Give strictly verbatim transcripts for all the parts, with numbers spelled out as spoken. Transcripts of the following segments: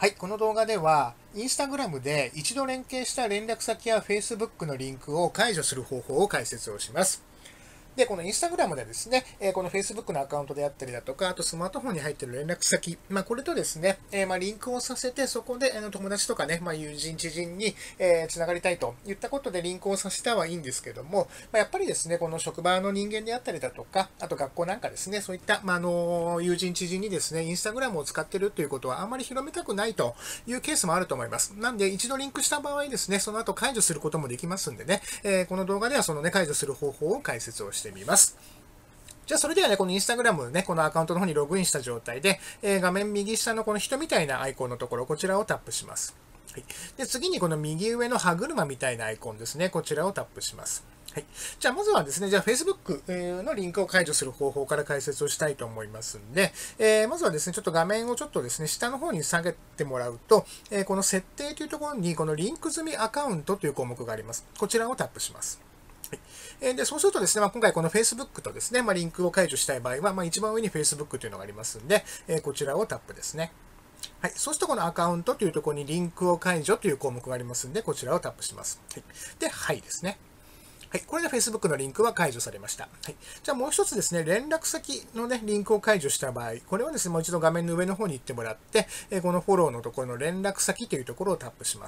はい、この動画では、インスタグラムで一度連携した連絡先や Facebook のリンクを解除する方法を解説をします。で、このインスタグラムでですね、えーこの Facebook のアカウントであったりだとか、あとスマートフォンに入っている連絡先、まあ、これとですね、えーまあ、リンクをさせて、そこで、あの友達とかね、まあ、友人、知人に、えー、つながりたいといったことでリンクをさせたはいいんですけども、まあ、やっぱりですね、この職場の人間であったりだとか、あと学校なんかですね、そういった、まあ、あの友人、知人にですね、インスタグラムを使っているということはあまり広めたくないというケースもあると思います。なんで、一度リンクした場合ですね、その後解除することもできますんでね、えーこの動画ではそのね、解除する方法を解説をしてみます。じゃあ、それではね、このインスタグラムのね、このアカウントの方にログインした状態で、えー画面右下のこの人みたいなアイコンのところ、こちらをタップします。はい、で次にこの右上の歯車みたいなアイコンですね、こちらをタップします。はい。じゃあ、まずはですね、じゃあ、Facebook のリンクを解除する方法から解説をしたいと思いますんで、えーまずはですね、ちょっと画面をちょっとですね、下の方に下げてもらうと、えーこの設定というところに、このリンク済みアカウントという項目があります。こちらをタップします。はい、でそうするとですね、まあ、今回この Facebook とですね、まあ、リンクを解除したい場合は、まあ、一番上に Facebook というのがありますんで、えーこちらをタップですね。はい。そうするとこのアカウントというところにリンクを解除という項目がありますんで、こちらをタップします。はい。で、はいですね。はい。これで Facebook のリンクは解除されました。はい。じゃあもう一つですね、連絡先のね、リンクを解除した場合、これはですね、もう一度画面の上の方に行ってもらって、えこのフォローのところの連絡先というところをタップします。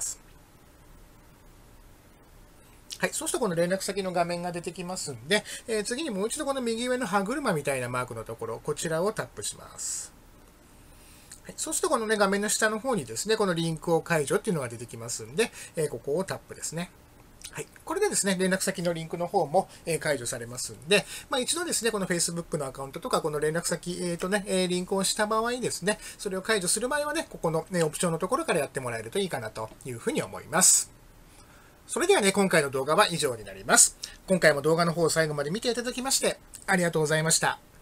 はい。そうするとこの連絡先の画面が出てきますんで、えー次にもう一度この右上の歯車みたいなマークのところ、こちらをタップします。はい、そうするとこのね、画面の下の方にですね、このリンクを解除っていうのが出てきますんで、えーここをタップですね。はい。これでですね、連絡先のリンクの方も、えー解除されますんで、まあ、一度ですね、この Facebook のアカウントとか、この連絡先、えーとね、えーリンクをした場合ですね、それを解除する場合はね、ここの、ね、オプションのところからやってもらえるといいかなというふうに思います。それではね、今回の動画は以上になります。今回も動画の方を最後まで見ていただきまして、ありがとうございました。